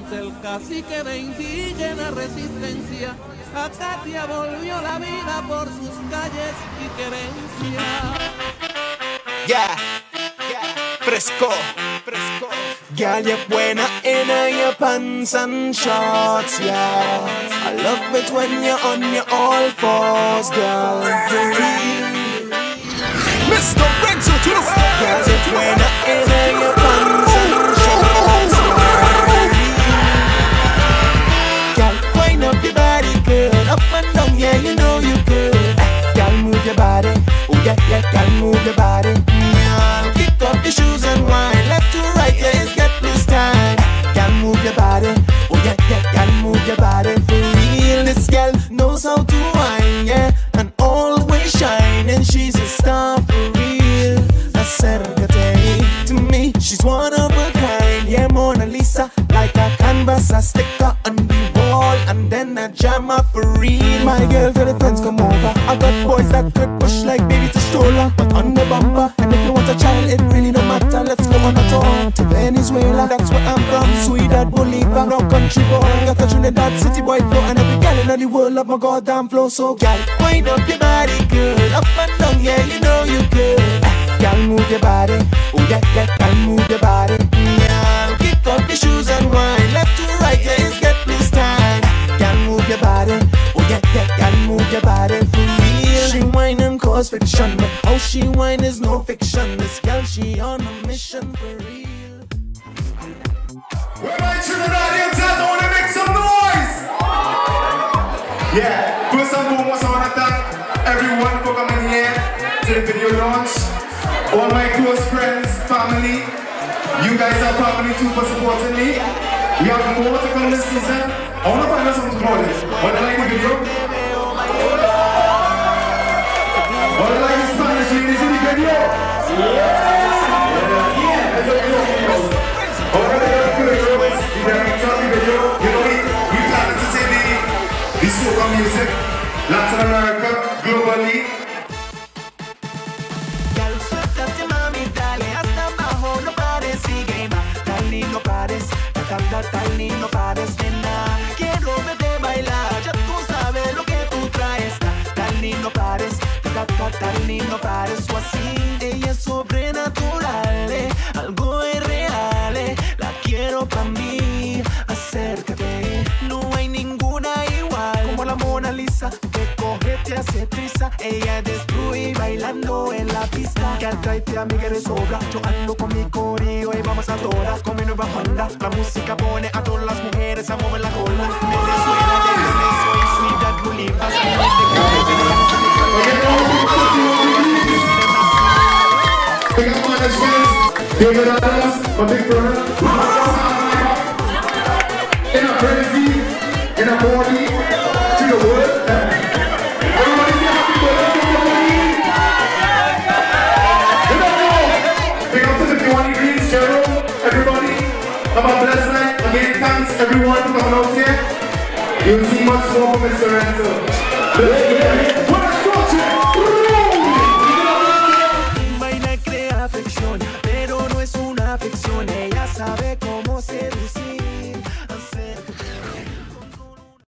del cacique de indígena resistencia, a Katia volvió la vida por sus calles y querencias. Yeah, fresco. Girl, you're buena in your pants and shorts, yeah. I love it when you're on your all fours, girl. Mr. Renzo to the world. Girl, you're buena in your pants and shorts, yeah. Girl, wind up your body, girl, up and down, yeah, you know you good. Girl, move your body, oh yeah, girl, move your body. Girl, kick off your shoes and wine, left to right, yeah, it's get loose time. Girl, move your body, oh yeah, girl, move your body for real. This girl knows how to wine, yeah, and always shine, and she's a star for real. Acércate to me, she's one of a kind, yeah, Mona Lisa, like a canvas, I stick her on the wall, and then I jam her for real. My girl, tell the friends come over. I got boys that could push like baby to stroller, but on the bumper. And if you want a child, it really don't matter. Let's go on a tour to Venezuela. That's where I'm from, Ciudad Bolivar. No country boy, got a Trinidad city boy flow, and every girl in the world love my goddamn flow. So, girl, wind up your body, girl, up and down, yeah, you know you good. Girl, move your body, oh yeah, girl, move your body. Girl, kick off your shoes and wine, left to right, yeah, it's get loose time. Girl, move your body, oh yeah, girl, move your body for real. She whine and cause fiction, but how she whine is no fiction. This girl, she on a mission for real. Where my children audience at? I wanna make some noise! Yeah, first and foremost, I wanna thank everyone for coming here to the video launch. All my close friends, family, you guys are family too for supporting me. We have more to come this season. I want to find out something about it. Wanna like the video? Wanna like the Spanish ladies in the video? Yeah! Alright, girls, you can tell me video. You know we plan to take the soca music, Latin America, globally. No pares, tal ni no pares, nena. Quiero verte bailar, ya tú sabes lo que tú traes. Tal ni no pares, tal ni no pares, o así. Ella es sobrenatural, algo irreal, la quiero pa' mí. Acércate, no hay ninguna igual. Como la Mona Lisa, te coge, te hace prisa. Ella destruye bailando en la pista. Que tráete a mí que de sobra. Yo ando con mi corillo y vamos a todas con mi nueva Honda. La música pone a todas las mujeres a mover la cola. Venezuela, desde soy Ciudad Bolivar. Big up my friends, David Adams, my big brother. In a crazy, in a body, to the world. Everybody say happy birthday to somebody. Big up to the Diwali Greens, Gerald, everybody. Have a blessed night. Again, thanks everyone for coming out here. You'll see much more from Mr. Renzo.